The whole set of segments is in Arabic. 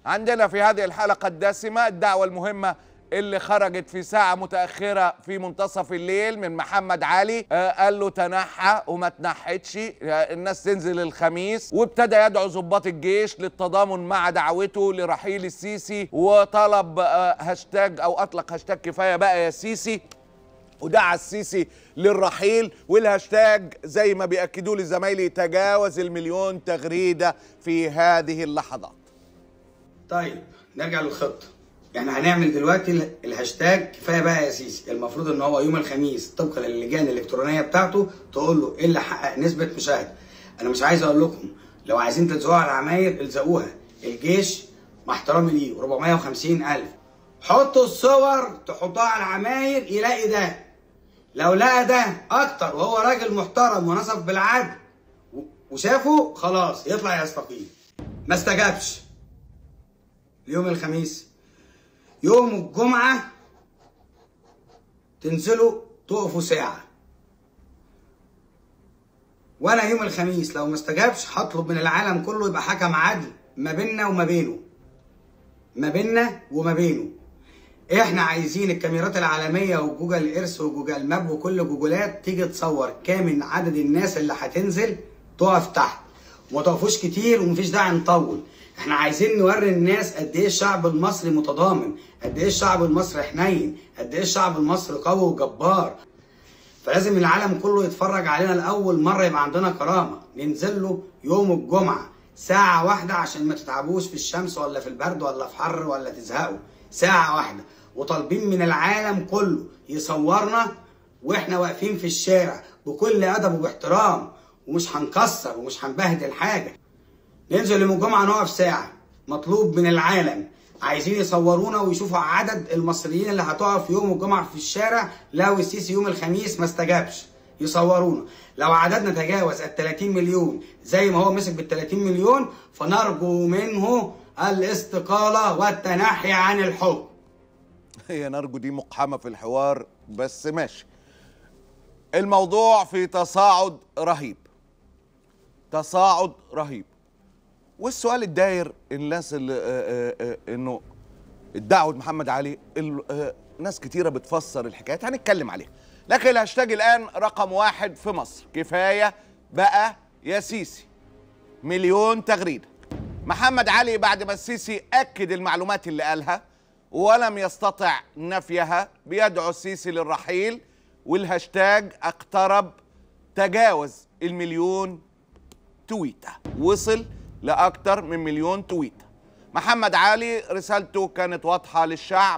عندنا في هذه الحلقة الدسمة الدعوة المهمة اللي خرجت في ساعة متأخرة في منتصف الليل من محمد علي. قال له تنحى وما تنحتش، الناس تنزل الخميس، وابتدى يدعو ضباط الجيش للتضامن مع دعوته لرحيل السيسي، وطلب هاشتاج أو أطلق هاشتاج كفاية بقى يا سيسي، ودعا السيسي للرحيل. والهاشتاج زي ما بيأكدوا لي زمايلي تجاوز ال1,000,000 تغريدة في هذه اللحظات. طيب نرجع للخطة. يعني هنعمل دلوقتي الهاشتاج كفايه بقى يا سيسي. المفروض ان هو يوم الخميس طبقا للجان الالكترونيه بتاعته تقول له ايه اللي حقق نسبه مشاهده. انا مش عايز اقول لكم لو عايزين تلزقوها على العماير الزقوها. الجيش مع احترامي ليه 450,000. حطوا الصور تحطوها على العماير يلاقي ده. لو لقى ده اكتر وهو راجل محترم ونصف بالعدل وشافه خلاص يطلع يستقيل. ما استجابش يوم الخميس. يوم الجمعة تنزلوا تقفوا ساعة، وانا يوم الخميس لو ما استجابش هطلب من العالم كله يبقى حكم عدل ما بيننا وما بينه، ما بيننا وما بينه. احنا عايزين الكاميرات العالمية وجوجل ايرث وجوجل ماب وكل جوجلات تيجي تصور كامل عدد الناس اللي هتنزل تقف تحت، وما تقفوش كتير ومفيش داعي نطول. احنا عايزين نوري الناس قد ايه الشعب المصري متضامن، قد ايه الشعب المصري حنين، قد ايه الشعب المصري قوي وجبار. فلازم العالم كله يتفرج علينا لاول مره يبقى عندنا كرامه. ننزل له يوم الجمعه ساعه واحده عشان ما تتعبوش في الشمس ولا في البرد ولا في حر ولا تزهقوا. ساعه واحده، وطالبين من العالم كله يصورنا واحنا واقفين في الشارع بكل ادب وباحترام، ومش هنكسر ومش هنبهدل حاجه. ننزل يوم الجمعة نقف ساعة. مطلوب من العالم عايزين يصورونا ويشوفوا عدد المصريين اللي هتقف يوم الجمعة في الشارع لو السيسي يوم الخميس ما استجابش. يصورونا. لو عددنا تجاوز ال30 مليون زي ما هو مسك بال30 مليون فنرجو منه الاستقالة والتنحي عن الحكم. هي نرجو دي مقحمة في الحوار بس ماشي. الموضوع في تصاعد رهيب، تصاعد رهيب. والسؤال الداير الناس اللي انه ادعوا محمد علي، ناس كتيره بتفسر الحكايات هنتكلم عليها، لكن الهاشتاج الان رقم 1 في مصر كفايه بقى يا سيسي. 1,000,000 تغريده. محمد علي بعد ما السيسي اكد المعلومات اللي قالها ولم يستطع نفيها بيدعو السيسي للرحيل، والهاشتاج اقترب تجاوز ال1,000,000 تويته، وصل لأكثر من 1,000,000 تويته. محمد علي رسالته كانت واضحة للشعب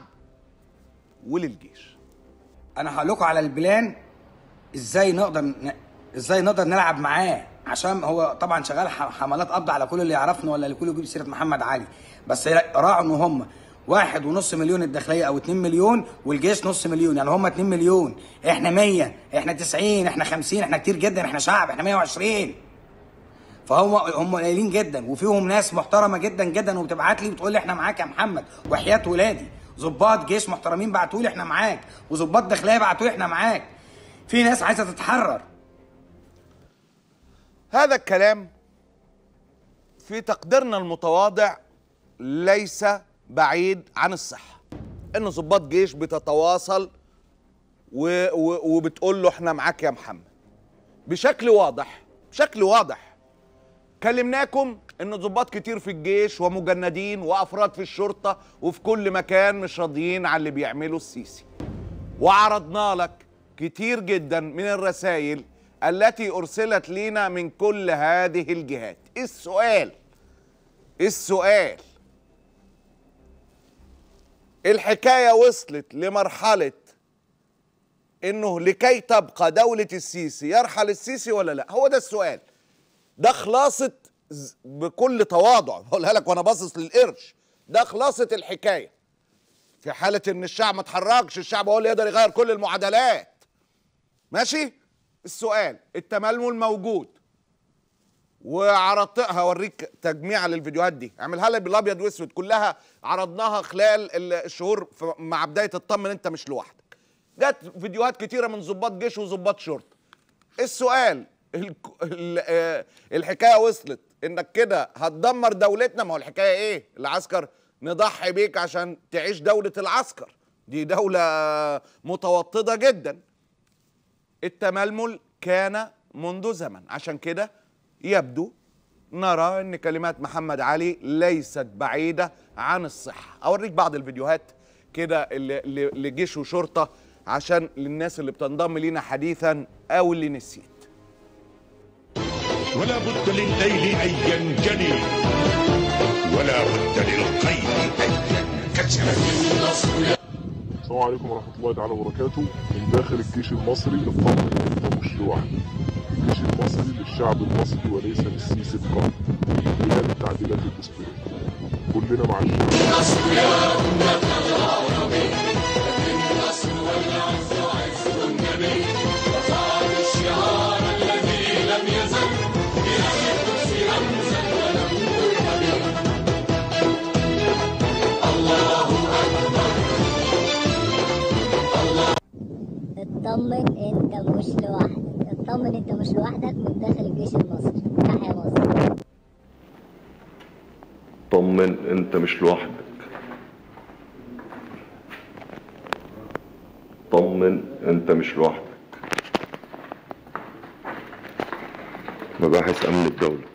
وللجيش. أنا هقول لكم على البلان إزاي نقدر نلعب معاه، عشان هو طبعا شغال حملات قبض على كل اللي يعرفنا ولا اللي كله يجيب سيرة محمد علي، بس راعوا إن هم 1.5 مليون الداخلية أو 2 مليون والجيش نص مليون، يعني هم 2 مليون، إحنا 100، إحنا 90، إحنا 50، إحنا كتير جدا، إحنا شعب، إحنا 120. فهم قليلين جدا، وفيهم ناس محترمه جدا جدا وبتبعت لي وتقول لي احنا معاك يا محمد، وحياه ولادي ضباط جيش محترمين بعتوا لي احنا معاك، وضباط داخليه بعتوا لي احنا معاك. في ناس عايزه تتحرر. هذا الكلام في تقديرنا المتواضع ليس بعيد عن الصحه، ان ضباط جيش بتتواصل وبتقول له احنا معاك يا محمد بشكل واضح، بشكل واضح. كلمناكم ان ضباط كتير في الجيش ومجندين وافراد في الشرطه وفي كل مكان مش راضيين على اللي بيعمله السيسي، وعرضنا لك كتير جدا من الرسائل التي ارسلت لنا من كل هذه الجهات. السؤال الحكايه وصلت لمرحله انه لكي تبقى دوله السيسي يرحل السيسي ولا لا؟ هو ده السؤال. ده خلاصة، بكل تواضع بقولها لك وانا باصص للقرش، ده خلاصة الحكاية. في حالة ان الشعب ما اتحركش، الشعب هو اللي يقدر يغير كل المعادلات. ماشي؟ السؤال التململ موجود، وعرضتها هوريك تجميع للفيديوهات دي، اعملها لي بالابيض واسود، كلها عرضناها خلال الشهور مع بداية اطمن انت مش لوحدك. جت فيديوهات كتيرة من ضباط جيش وضباط شرطة. السؤال الحكايه وصلت انك كده هتدمر دولتنا. ما هو الحكايه ايه؟ العسكر نضحي بيك عشان تعيش دوله العسكر، دي دوله متوطده جدا. التململ كان منذ زمن، عشان كده يبدو نرى ان كلمات محمد علي ليست بعيده عن الصحه. اوريك بعض الفيديوهات كده لجيش وشرطه عشان للناس اللي بتنضم لينا حديثا او اللي نسيت. ولا بد للليل ان ينجلي، ولا بد للقيد ان ينكسر. السلام عليكم ورحمة الله تعالى وبركاته. من داخل الجيش المصري اطمن انت مش لوحدك. الجيش المصري للشعب المصري وليس للسيسي فقط. بهذه التعديلات الدستورية كلنا مع الشعب. اطمن انت مش لوحدك، اطمن انت مش لوحدك من داخل الجيش المصري. تحيا مصر. اطمن انت مش لوحدك، اطمن انت مش لوحدك. مباحث امن الدولة.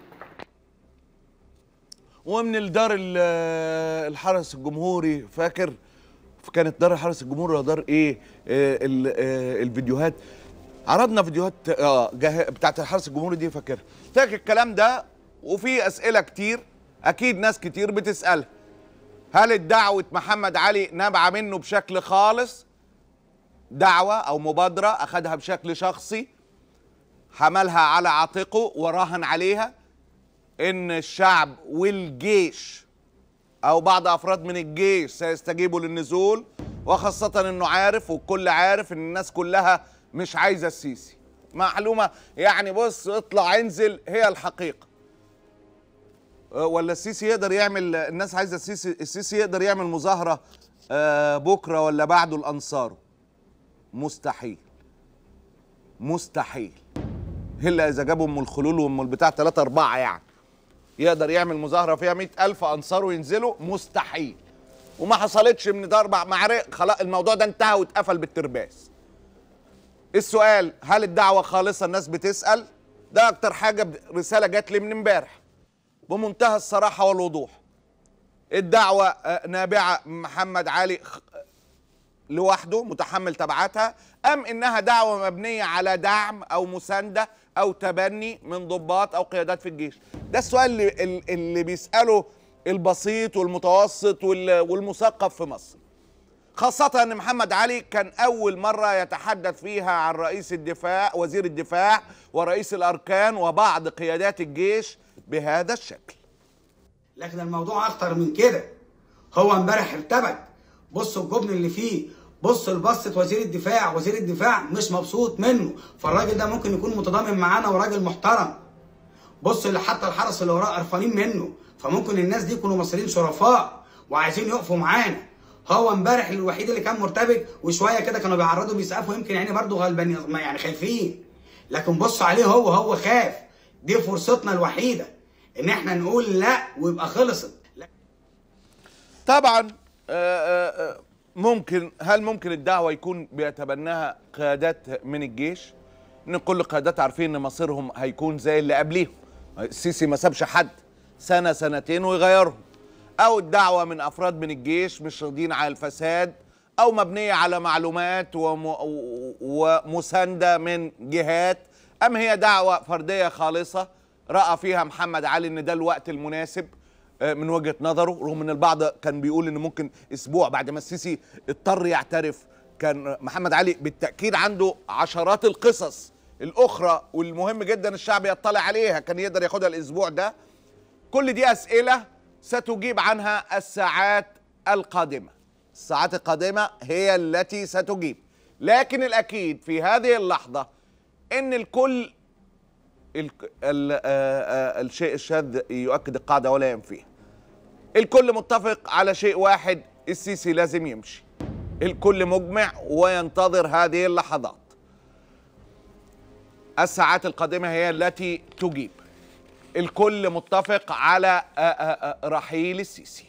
ومن الدار الحرس الجمهوري، فاكر كانت دار الحرس الجمهوري ولا دار ايه؟ الفيديوهات، عرضنا فيديوهات بتاعت الحرس الجمهوري دي، فاكر الكلام ده. وفي اسئله كتير اكيد ناس كتير بتسالها، هل الدعوه محمد علي نابعه منه بشكل خالص، دعوه او مبادره اخذها بشكل شخصي حملها على عاتقه وراهن عليها ان الشعب والجيش او بعض افراد من الجيش سيستجيبوا للنزول، وخاصة انه عارف والكل عارف ان الناس كلها مش عايزة السيسي. معلومة يعني، بص اطلع انزل، هي الحقيقة. ولا السيسي يقدر يعمل، الناس عايزة السيسي يقدر يعمل مظاهرة بكرة ولا بعده لأنصاره؟ مستحيل، مستحيل، الا اذا جابوا ام الخلول وام البتاع 3 4 يعني يقدر يعمل مظاهره فيها 100,000 انصار وينزلوا، مستحيل. وما حصلتش من ده 4 معارك، خلاص الموضوع ده انتهى واتقفل بالترباس. السؤال، هل الدعوه خالصه؟ الناس بتسال، ده اكتر حاجه. رساله جات لي من امبارح بمنتهى الصراحه والوضوح، الدعوه نابعه محمد علي لوحده متحمل تبعاتها، ام انها دعوه مبنيه على دعم او مسانده او تبني من ضباط او قيادات في الجيش؟ ده السؤال اللي بيساله البسيط والمتوسط والمثقف في مصر، خاصة ان محمد علي كان اول مرة يتحدث فيها عن رئيس الدفاع، وزير الدفاع، ورئيس الاركان وبعض قيادات الجيش بهذا الشكل. لكن الموضوع اخطر من كده. هو امبارح ارتبك، بصوا الجبن اللي فيه، بص البسط وزير الدفاع، وزير الدفاع مش مبسوط منه، فالراجل ده ممكن يكون متضامن معانا وراجل محترم. بص اللي حتى الحرس اللي وراه قرفانين منه، فممكن الناس دي يكونوا مصريين شرفاء وعايزين يقفوا معانا. هو امبارح الوحيد اللي كان مرتبك، وشويه كده كانوا بيعرضوا بيسقفوا، يمكن يعني برضه غلبان يعني خايفين. لكن بص عليه، هو خاف. دي فرصتنا الوحيده ان احنا نقول لا ويبقى خلصت. طبعا هل ممكن الدعوه يكون بيتبناها قيادات من الجيش؟ ان كل القيادات عارفين ان مصيرهم هيكون زي اللي قبليهم، السيسي ما سابش حد سنه سنتين ويغيرهم، او الدعوه من افراد من الجيش مش راضيين على الفساد، او مبنيه على معلومات ومسانده من جهات، ام هي دعوه فرديه خالصه راى فيها محمد علي ان ده الوقت المناسب من وجهه نظره، رغم ان البعض كان بيقول ان ممكن اسبوع بعد ما السيسي اضطر يعترف. كان محمد علي بالتاكيد عنده عشرات القصص الاخرى والمهم جدا الشعب يطلع عليها، كان يقدر ياخدها الاسبوع ده. كل دي اسئله ستجيب عنها الساعات القادمه، الساعات القادمه هي التي ستجيب. لكن الاكيد في هذه اللحظه ان الكل الشيء الشاذ يؤكد القاعده ولا ينفيها. الكل متفق على شيء واحد، السيسي لازم يمشي. الكل مجمع وينتظر هذه اللحظات. الساعات القادمة هي التي تجيب. الكل متفق على رحيل السيسي.